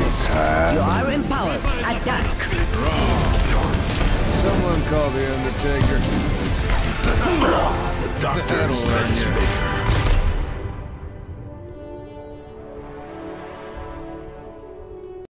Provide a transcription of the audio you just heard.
Nice hat. You are empowered. Attack. Someone call the Undertaker. The doctor is very bigger.